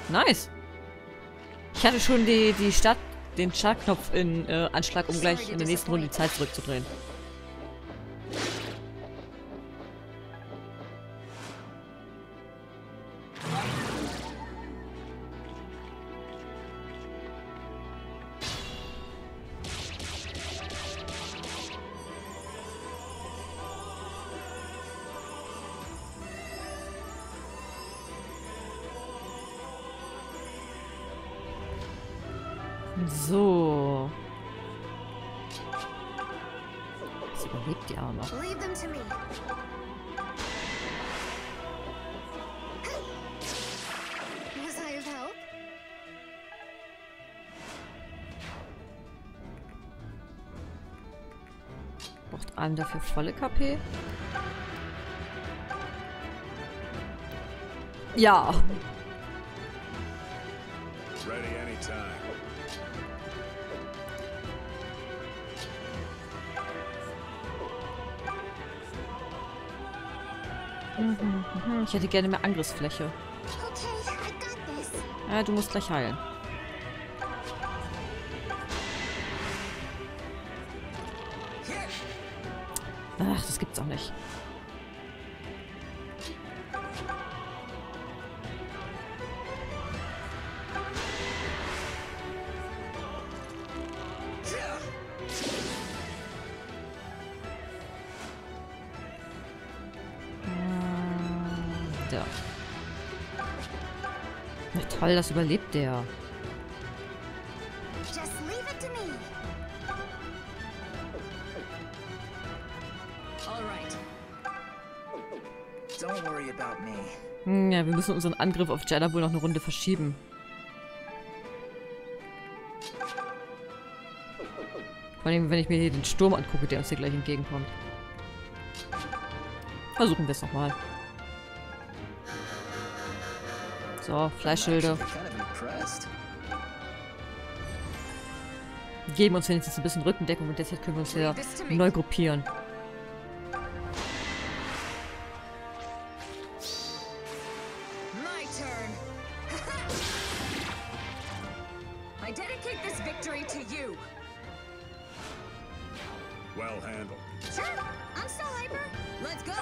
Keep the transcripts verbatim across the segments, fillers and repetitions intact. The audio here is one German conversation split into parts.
Nice. Ich hatte schon die, die Start, den Startknopf in äh, Anschlag, um gleich in der nächsten Runde die Zeit zurückzudrehen. So. Das überlebt die auch noch. Leave them to me. Was I of help? Braucht einem dafür volle K P? Ja. Ready anytime. Mhm, mhm. Ich hätte gerne mehr Angriffsfläche. Okay, I got this. Ja, du musst gleich heilen. Ach, das gibt's auch nicht. Ja. Na toll, das überlebt der. Just leave it to me. All right. Don't worry about me. Hm, ja, wir müssen unseren Angriff auf Jeddah wohl noch eine Runde verschieben. Vor allem, wenn ich mir hier den Sturm angucke, der uns hier gleich entgegenkommt. Versuchen wir es nochmal. So, Fleischschilde. Kind of impressed. Geben uns wenigstens ein bisschen Rückendeckung und deshalb können wir uns hier neu gruppieren. My turn. I dedicate this victory to you. Well handled. Sure, I'm still hyper. Let's go.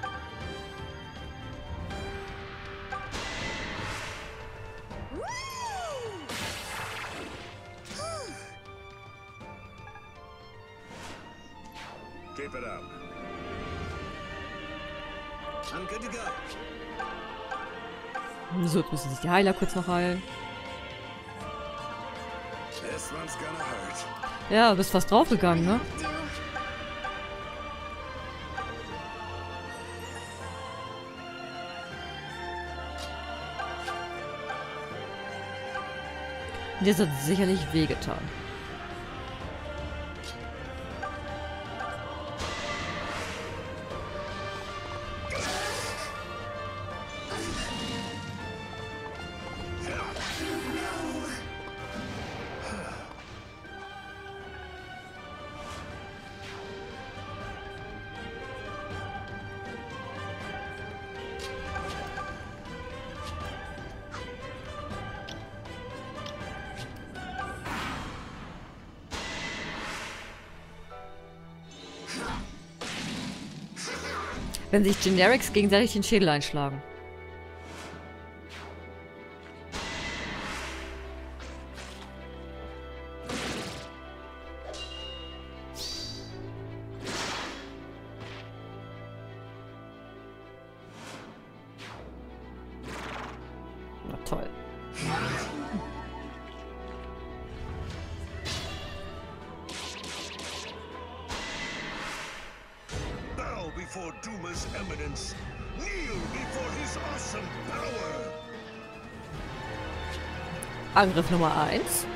Keep it up. I'm good to go. So, jetzt müssen sich die Heiler kurz noch heilen. This one's gonna hurt. Ja, bist fast draufgegangen, ne? Do. Und das hat sicherlich wehgetan. Wenn sich Generics gegenseitig den Schädel einschlagen. Na toll. Bow before Duma's eminence. Kneel before his awesome power. Angriff Nummer eins.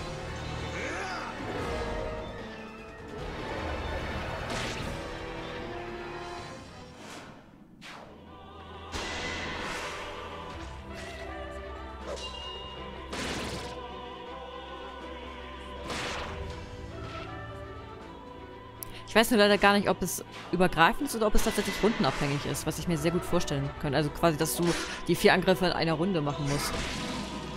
Ich weiß nur leider gar nicht, ob es übergreifend ist oder ob es tatsächlich rundenabhängig ist, was ich mir sehr gut vorstellen kann. Also quasi, dass du die vier Angriffe in einer Runde machen musst.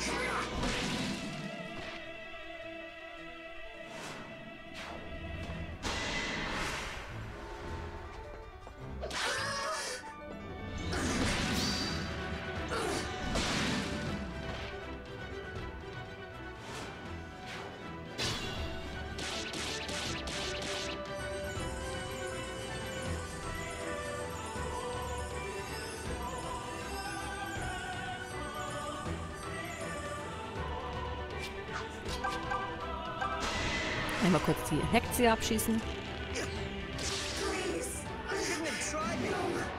Einmal kurz die Hexie abschießen. Please, I shouldn't have tried it.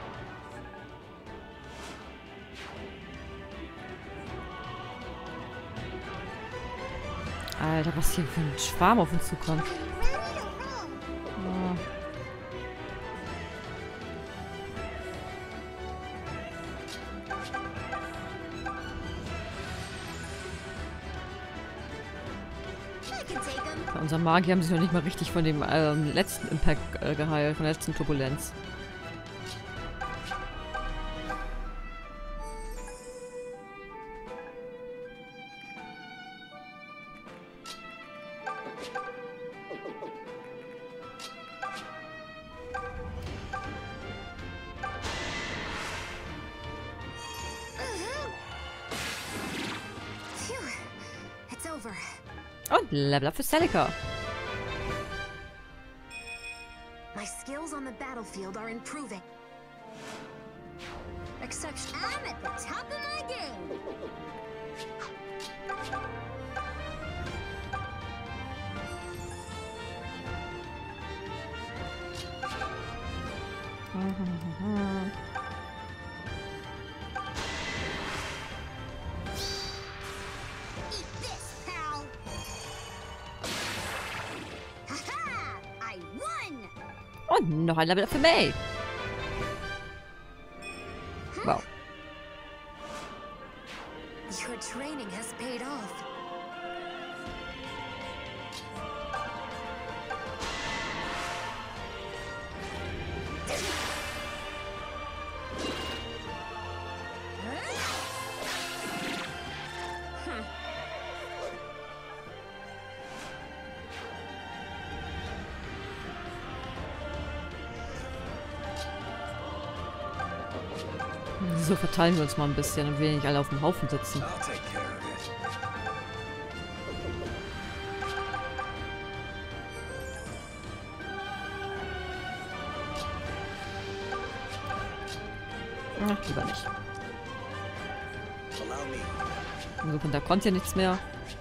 Alter, was hier für ein Schwarm auf uns zukommt. I'm ready to roll. Oh. I can take 'em. Bei unserem Magier haben sich noch nicht mal richtig von dem ähm, letzten Impact äh, geheilt, von der letzten Turbulenz. Phew. It's over. Und Level Up für Celica. My skills on the battlefield are improving. Exception. I'm at the top of my game. Eat this, pal. Ha-ha! I won! Und noch ein Level Up für May. Wow. Your training has paid off. So verteilen wir uns mal ein bisschen und wir nicht alle auf dem Haufen sitzen. I'll take care of it. Ach, lieber nicht. Allow me. Insofern, da kommt ja nichts mehr.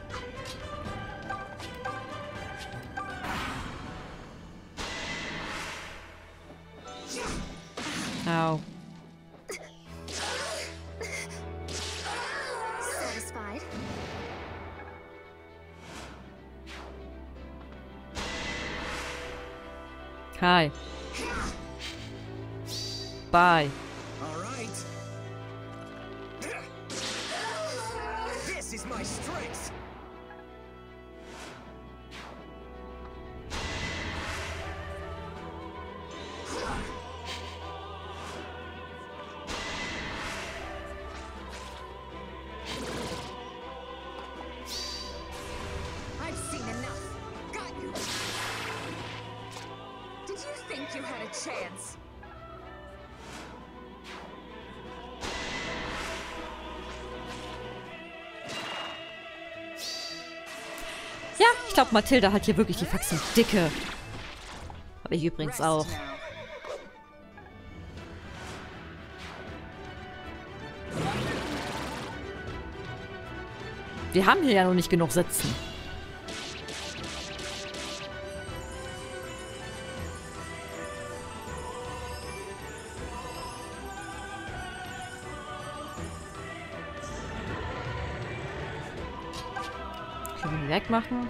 Au. Satisfied? Hi. Bye. All right. This is my strength. I've seen enough. Got you. Did you think you had a chance? Ja, ich glaube, Mathilda hat hier wirklich die Faxen dicke. Aber ich übrigens Rest auch. now. Wir haben hier ja noch nicht genug sitzen. Können wir wegmachen?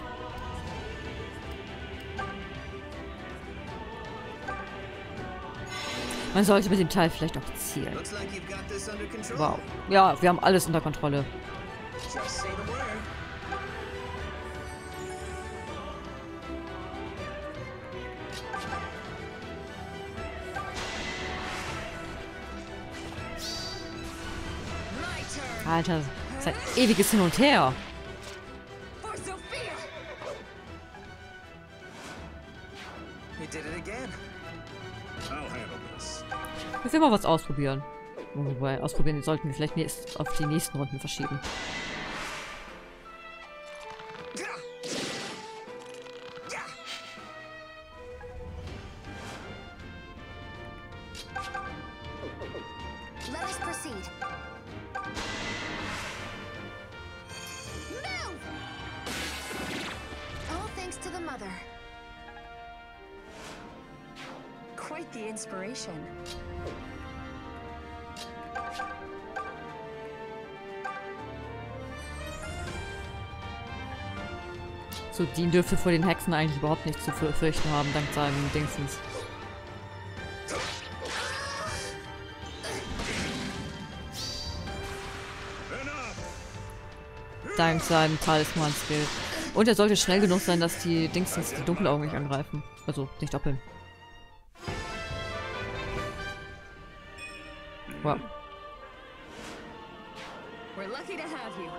Man sollte mit dem Teil vielleicht auch zielen. Looks like you've got this under control. Wow. Ja, wir haben alles unter Kontrolle. Just say the word. My turn. Alter, das ist ein ewiges Hin und Her. For Sophia. You did it again. I'll handle this. Ich will mal was ausprobieren. Wobei, ausprobieren sollten wir vielleicht nächst, auf die nächsten Runden verschieben. Let us proceed. Move! All thanks to the mother. Quite the inspiration. So, Dean dürfte vor den Hexen eigentlich überhaupt nichts zu fürchten haben, dank seinem Dingsens. Dank seinem Talisman-Skill. Und er sollte schnell genug sein, dass die Dingsens die Dunkelaugen nicht angreifen. Also, nicht doppeln. Wow. We're lucky to have you.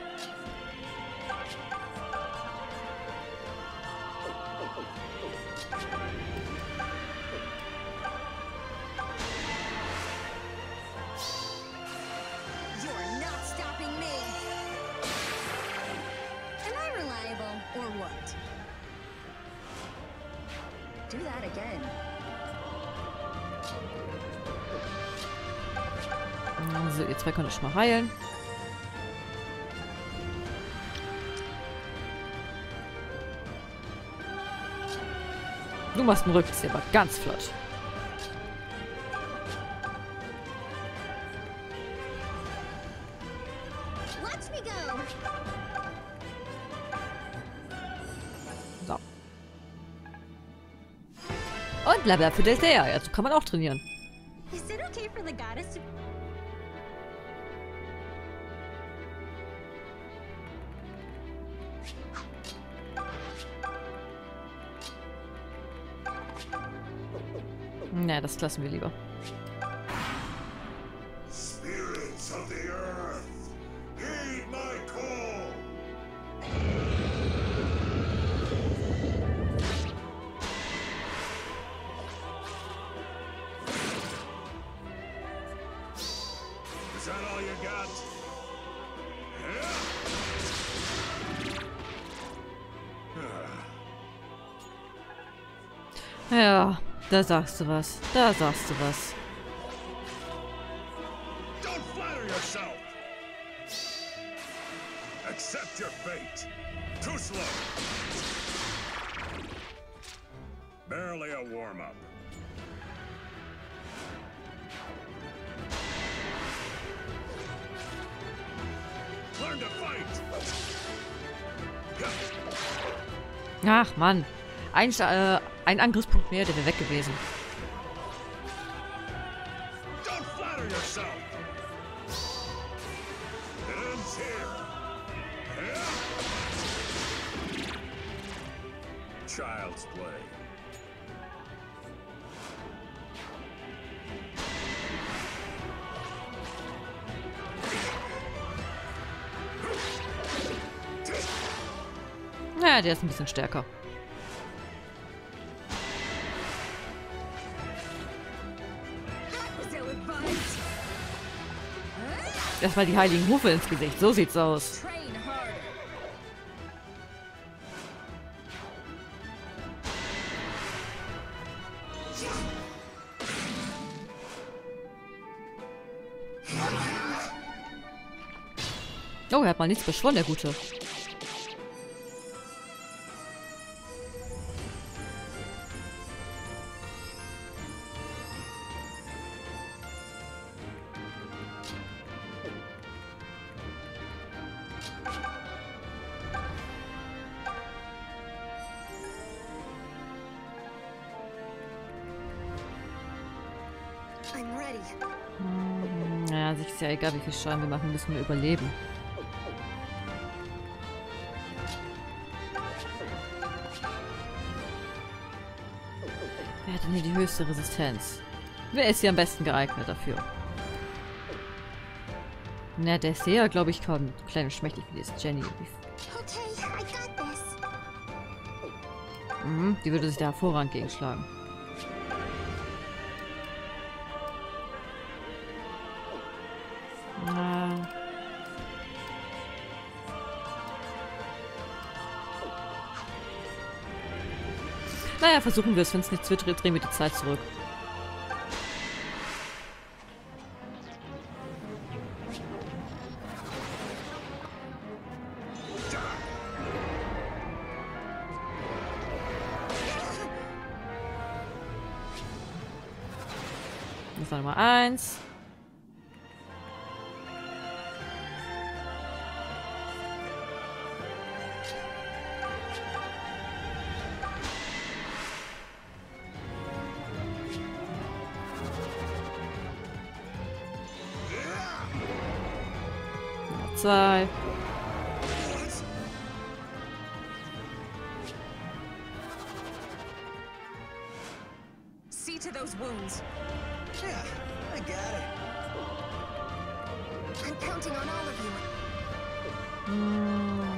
You're not stopping me. Am I reliable or what? Do that again. So, ihr zwei könnt euch mal heilen. Du machst einen Rückzieher, aber ganz flott. Watch me go. So. Und Level für Deltea. Ja, so kann man auch trainieren. Is it okay for the goddess to... Na, das lassen wir lieber. Spirits of the earth, heed my call. Is that all you got? Yeah. Ja, da sagst du was. Da sagst du was. Don't flatter yourself. Accept your fate. Too slow. Barely a warm-up. Learn to fight. Ach, Mann. Ein, äh, ein Angriffspunkt mehr, der wäre weg gewesen. Don't flatter yourself. It ends here. Yeah. Child's play. Ja, der ist ein bisschen stärker. Was ill-advised. Erstmal die heiligen Hufe ins Gesicht. So sieht's aus. Train harder. Oh, er hat mal nichts beschworen, der Gute. I'm ready. Hm, ja, sich ist ja egal, wie viel Schaden wir machen, müssen wir überleben. Wer hat denn hier die höchste Resistenz? Wer ist hier am besten geeignet dafür? Na, der ist ja, glaube ich, kaum klein und schmächtig wie ist Jenny. Okay, I got this. Mhm, die würde sich da hervorragend gegenschlagen. Na. Naja, versuchen wir es. Wenn es nichts wird, drehen wir die Zeit zurück. Das war Nummer eins. Nummer zwei. See to those wounds. Yeah, I got it. I'm counting on all of you. Hm.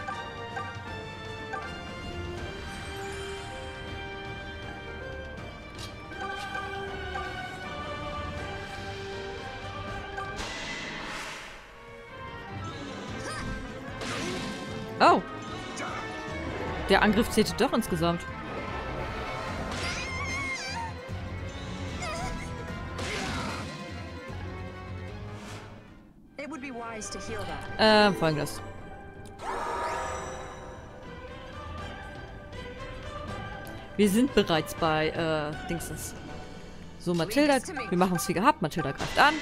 Oh. Der Angriff zählte doch insgesamt. It would be wise to heal that. Ähm, folgendes. Wir sind bereits bei, äh, Dingsens. So, Mathilda, wir machen es wie gehabt. Mathilda greift an.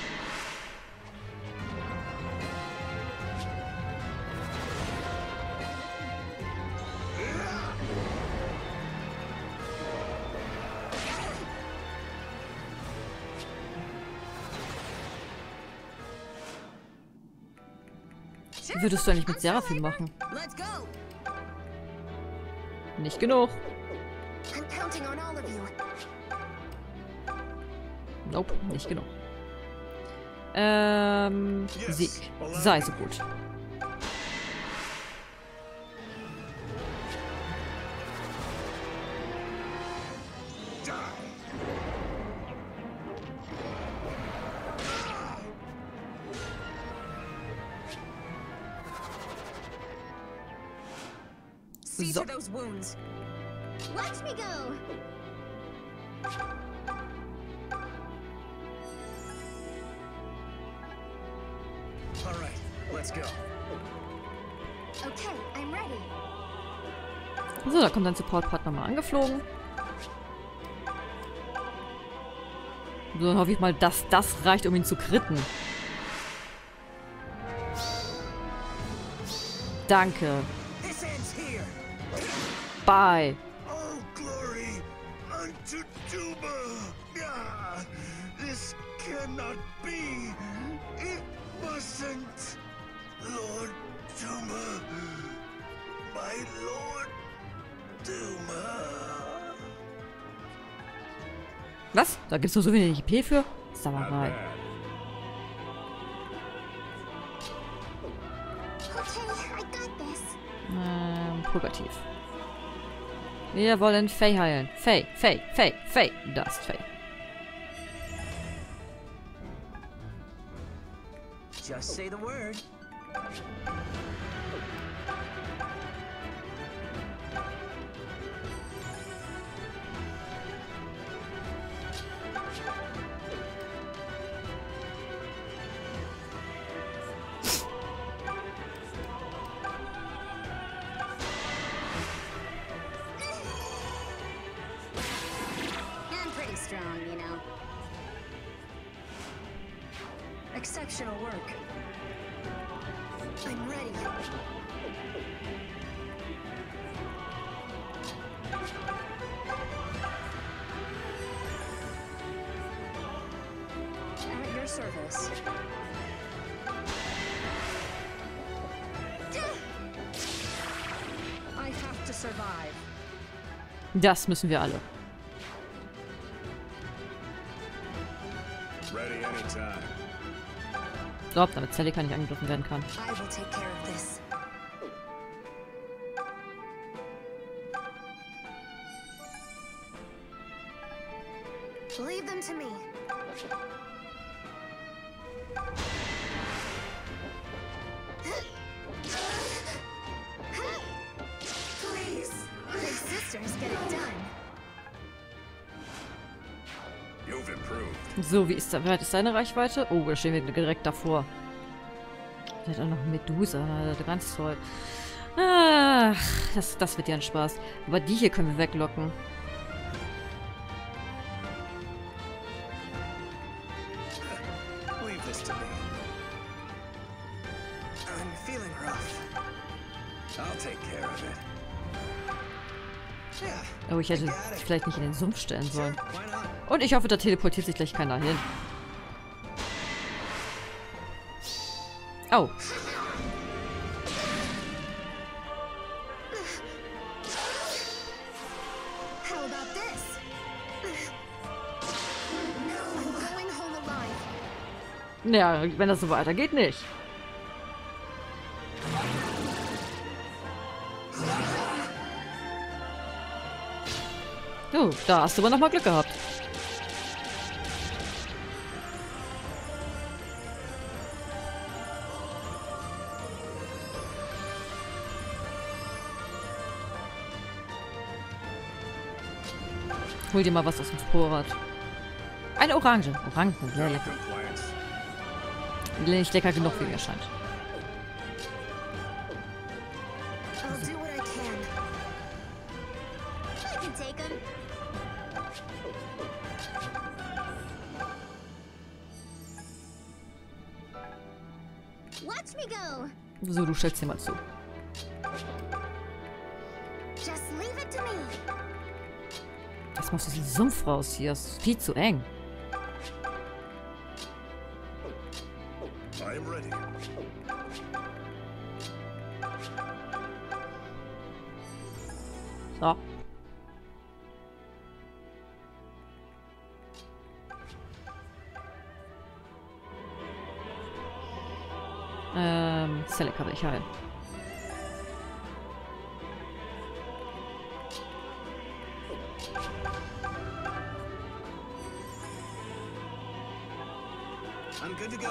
Wie würdest du eigentlich mit Seraphim machen? Let's go. Nicht genug. I'm counting on all of you. Nope, nicht genug. Ähm, Sieg. Sei so gut. See So. to those wounds. Watch me go. All right, let's go. Okay, I'm ready. So, da kommt dein Support-Partner mal angeflogen. So, dann hoffe ich mal, dass das reicht, um ihn zu kritten. Danke. This ends here. Bye. All glory unto Duma. Ah, this cannot be. It mustn't. Lord Duma. My Lord Duma. Was? Da gibt's doch so wenig I P für? Sauerei. Okay, I got this. Ähm, Purgativ. Wir wollen Faye heilen. Faye, Faye, Faye, Faye. Das ist Faye. Just say the word. I'm pretty strong, you know. Exceptional work. I'm ready. At your service. I have to survive. Das müssen wir alle. Ready anytime. So, damit Celica nicht angegriffen werden kann. I will take care of this. Leave them to me. Please. Big sisters, get it done. You've improved. So, wie ist da? Wie weit ist seine Reichweite? Oh, da stehen wir direkt davor. Der hat auch noch Medusa. Ganz toll. Ach, das, das wird ja ein Spaß. Aber die hier können wir weglocken. Oh, ich hätte vielleicht nicht in den Sumpf stellen sollen. Why not? Und ich hoffe, da teleportiert sich gleich keiner hin. Oh. How about this? I'm going home alive. Ja, wenn das so weitergeht, nicht. Oh, da hast du aber noch mal Glück gehabt. Hol dir mal was aus dem Vorrat. Eine Orange. Orangen, sehr lecker. Compliance. Nicht lecker genug, wie mir scheint. I'll do what I can. I can take him. Watch me go. So, du stellst dir mal zu. Just leave it to me. Das muss aus diesem Sumpf raus hier. Das ist viel zu eng. I'm ready. So. Ähm, Celica will ich heilen. I'm good to go.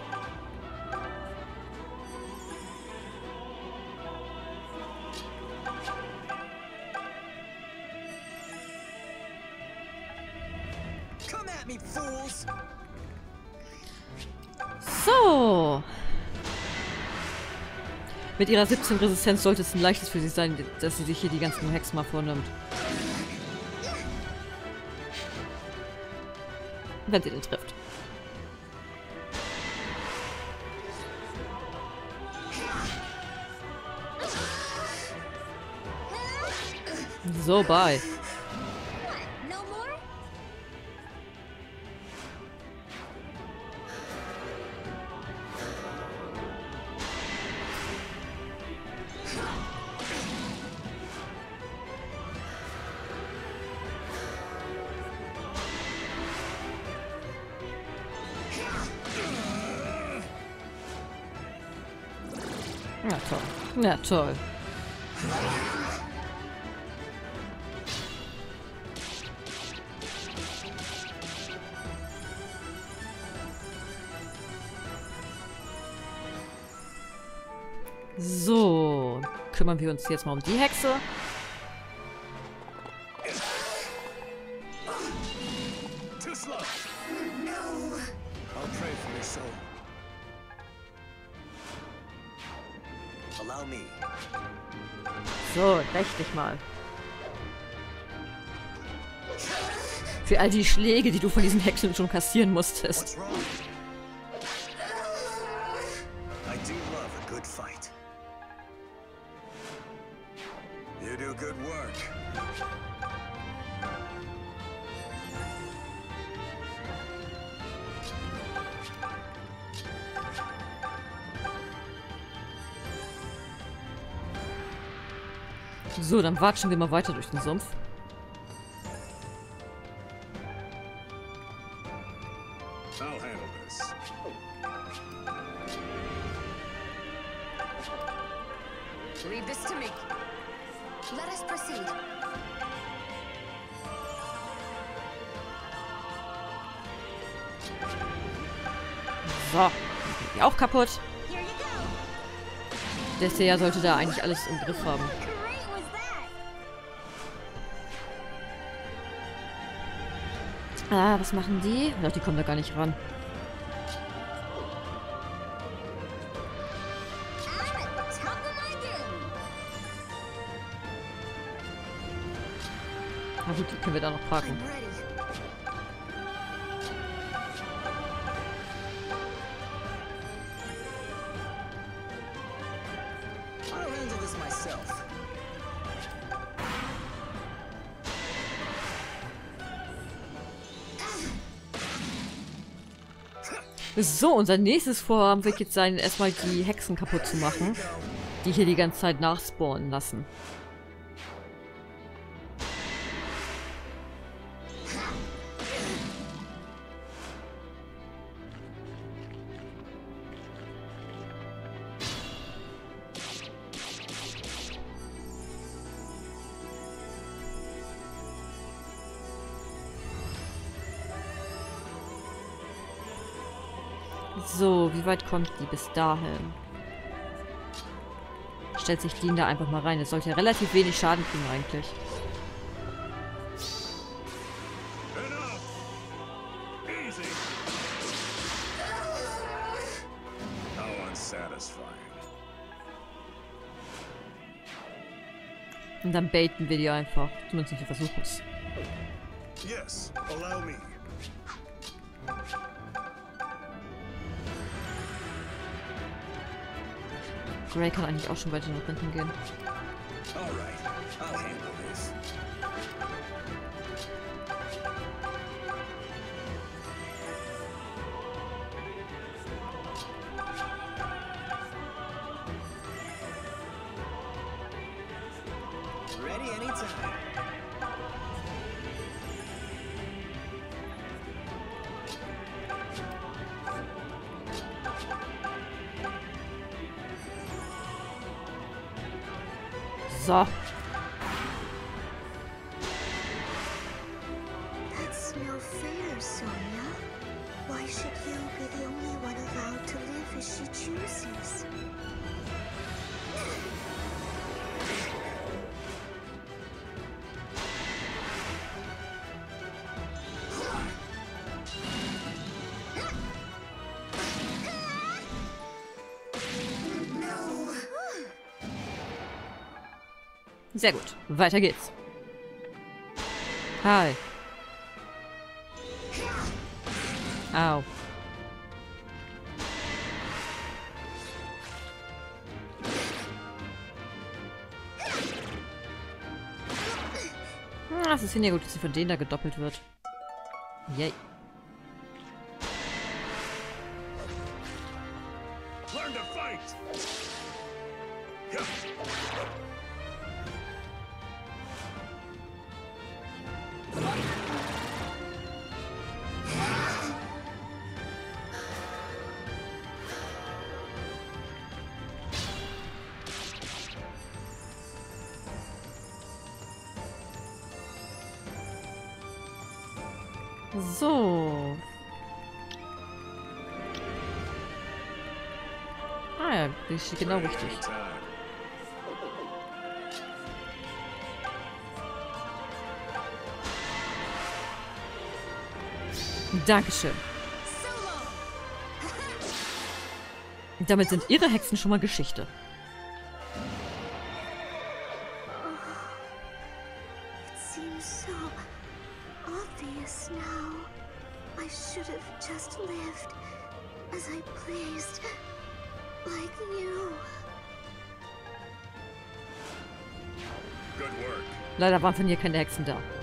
Come at me, fools! So. Mit ihrer siebzehn Resistenz sollte es ein leichtes für sie sein, dass sie sich hier die ganzen Hexen mal vornimmt. Wenn sie den trifft. So, bye. No more? Na toll. Na toll. So, kümmern wir uns jetzt mal um die Hexe. Too slow. I'll pray for your soul. Allow me. So, räch dich mal. Für all die Schläge, die du von diesen Hexen schon kassieren musstest. What's wrong? I do love a good fight. You do good work. So, dann watschen wir mal weiter durch den Sumpf. I'll handle this. Leave this to me. Let us proceed. So, die auch kaputt. Here you go. Der Seher sollte da eigentlich alles im Griff haben. Great was that. Ah, was machen die? Ach, die kommen da gar nicht ran. I'm at the top of my game. Na gut, die können wir da noch parken. I'm ready. I'll handle this myself. So, unser nächstes Vorhaben wird jetzt sein, erstmal die Hexen kaputt zu machen, die hier die ganze Zeit nachspawnen lassen. So, wie weit kommt die bis dahin? Stellt sich Dean da einfach mal rein. Es sollte ja relativ wenig Schaden kriegen eigentlich. Und dann baiten wir die einfach. Zumindest wir versuchen es. Yes, allow me. Gray kann eigentlich auch schon weiter nach hinten gehen. Alright, I'll handle this. Ready anytime. So. That's no fair, Sonia. Why should you be the only one allowed to live as she chooses? Sehr gut. Weiter geht's. Hi. Au. Ah, es ist weniger gut, dass sie von denen da gedoppelt wird. Yay. Learn to fight. Yeah. So. Ah ja, die ist genau richtig. Dankeschön. Damit sind ihre Hexen schon mal Geschichte. It seems so obvious now. I should have just lived as I pleased, like you. Good work. Leider waren von hier keine Hexen da.